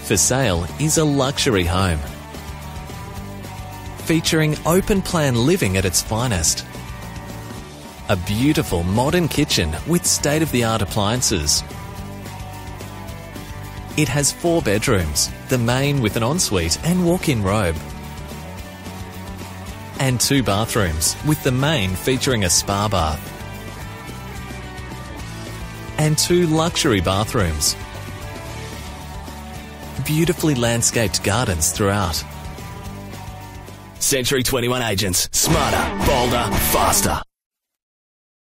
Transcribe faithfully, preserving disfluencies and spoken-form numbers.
For sale is a luxury home, featuring open-plan living at its finest. A beautiful modern kitchen with state-of-the-art appliances. It has four bedrooms, the main with an ensuite and walk-in robe. And two bathrooms, with the main featuring a spa bath. And two luxury bathrooms. Beautifully landscaped gardens throughout. Century twenty-one Agents. Smarter, bolder, faster.